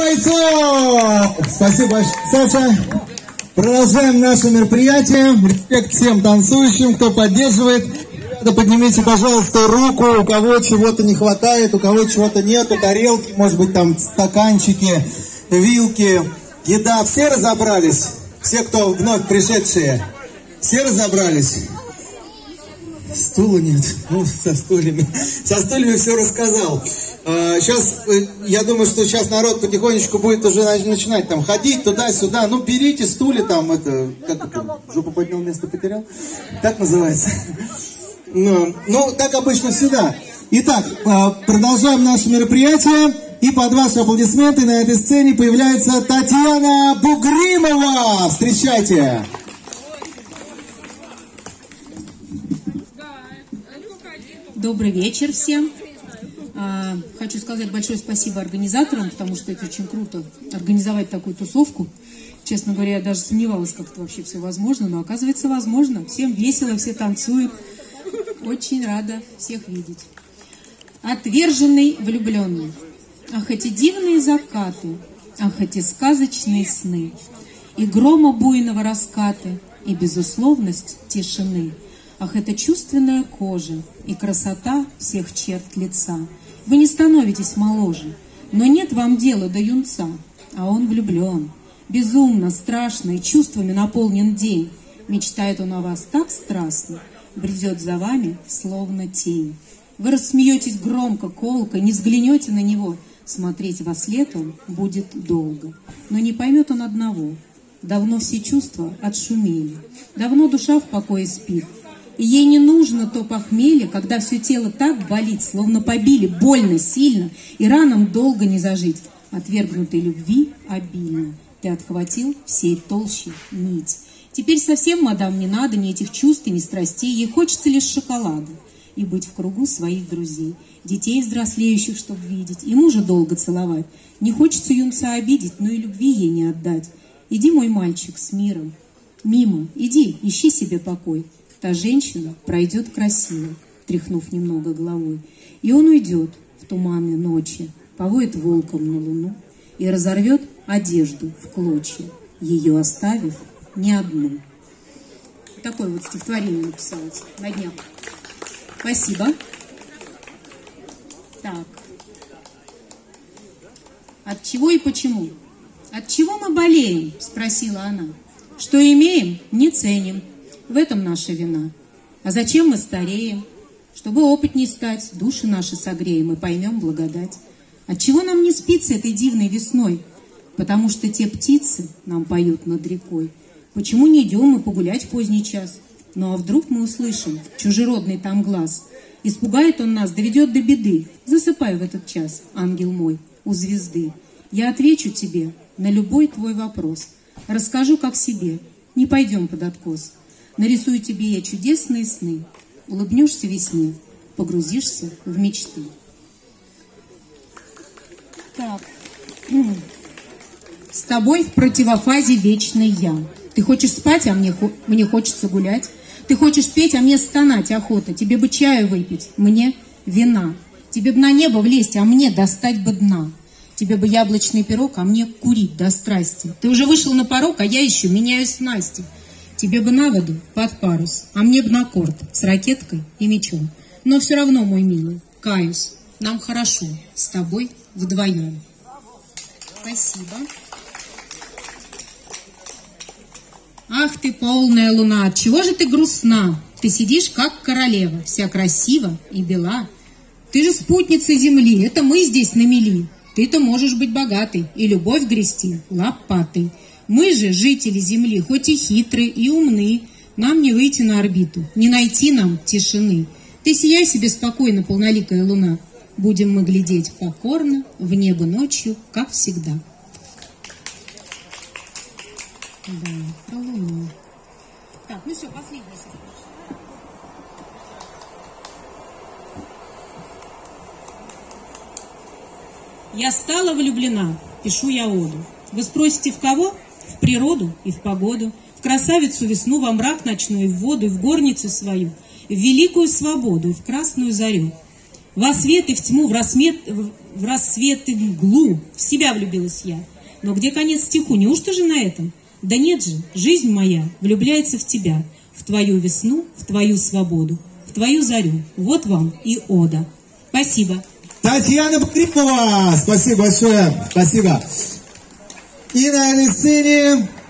бойцов! Спасибо большое, Саша. Продолжаем наше мероприятие. Респект всем танцующим, кто поддерживает. Ребята, поднимите, пожалуйста, руку, у кого чего-то не хватает, у кого чего-то нету, тарелки, может быть, там стаканчики, вилки, еда. Все разобрались? Все, кто вновь пришедшие? Все разобрались? Стула нет. Ну, со стульями. Со стульями все рассказал. Сейчас, я думаю, что сейчас народ потихонечку будет уже начинать там ходить туда-сюда. Ну, берите стулья там, это, как это, жопу поднял, место потерял? Так называется. Ну, так обычно всегда. Итак, продолжаем наше мероприятие. И под ваши аплодисменты на этой сцене появляется Татьяна Бугримова. Встречайте. Добрый вечер всем. Хочу сказать большое спасибо организаторам, потому что это очень круто организовать такую тусовку. Честно говоря, я даже сомневалась, как это вообще все возможно, но оказывается возможно. Всем весело, все танцуют. Очень рада всех видеть. Отверженный влюбленный. Ах, эти дивные закаты, ах, эти сказочные сны, и грома буйного раскаты, и безусловность тишины. Ах, это чувственная кожа и красота всех черт лица. Вы не становитесь моложе, но нет вам дела до юнца, а он влюблен. Безумно, страшно и чувствами наполнен день. Мечтает он о вас так страстно, бредет за вами, словно тень. Вы рассмеетесь громко, колко, не взглянете на него. Смотреть во след он будет долго. Но не поймет он одного. Давно все чувства отшумели. Давно душа в покое спит. И ей не нужно то похмелье, когда все тело так болит, словно побили, больно, сильно, и ранам долго не зажить. Отвергнутой любви обильно ты отхватил всей толщей нить. Теперь совсем, мадам, не надо ни этих чувств, ни страстей. Ей хочется лишь шоколада и быть в кругу своих друзей, детей взрослеющих, чтоб видеть, и мужа долго целовать. Не хочется юнца обидеть, но и любви ей не отдать. Иди, мой мальчик, с миром, мимо, иди, ищи себе покой. Та женщина пройдет красиво, тряхнув немного головой, и он уйдет в туманы ночи, повоет волком на луну и разорвет одежду в клочья, ее оставив не одну. Такое вот стихотворение написалось на днях. Спасибо. Так. От чего и почему? От чего мы болеем? Спросила она. Что имеем, не ценим. В этом наша вина. А зачем мы стареем? Чтобы опытней стать, души наши согреем и поймем благодать. Отчего нам не спится этой дивной весной? Потому что те птицы нам поют над рекой. Почему не идем мы погулять в поздний час? Ну а вдруг мы услышим чужеродный там глаз? Испугает он нас, доведет до беды. Засыпай в этот час, ангел мой, у звезды. Я отвечу тебе на любой твой вопрос. Расскажу, как себе, не пойдем под откос. Нарисую тебе я чудесные сны. Улыбнешься весне, погрузишься в мечты. Так. С тобой в противофазе вечный я. Ты хочешь спать, а мне хочется гулять. Ты хочешь петь, а мне стонать охота. Тебе бы чаю выпить, мне вина. Тебе бы на небо влезть, а мне достать бы дна. Тебе бы яблочный пирог, а мне курить до страсти. Ты уже вышел на порог, а я еще меняю снасти. Тебе бы на воду под парус, а мне бы на корт с ракеткой и мечом. Но все равно, мой милый, каюсь, нам хорошо с тобой вдвоем. Спасибо. Ах ты, полная луна, отчего же ты грустна? Ты сидишь, как королева, вся красива и бела. Ты же спутница земли, это мы здесь на мели. Ты-то можешь быть богатой и любовь грести лопатой. Мы же, жители земли, хоть и хитрые и умны, нам не выйти на орбиту, не найти нам тишины. Ты сияй себе спокойно, полноликая луна. Будем мы глядеть покорно в небо ночью, как всегда. Да, про луну. Так, ну все, последний. Я стала влюблена, пишу я оду. Вы спросите, в кого? В природу и в погоду, в красавицу весну, во мрак ночной, в воду, и в горницу свою, в великую свободу и в красную зарю. Во свет и в тьму, в рассвет и в мглу в себя влюбилась я. Но где конец стиху? Неужто же на этом? Да нет же, жизнь моя влюбляется в тебя, в твою весну, в твою свободу, в твою зарю. Вот вам и ода. Спасибо. Татьяна Погребова, спасибо большое, спасибо. И на этой сцене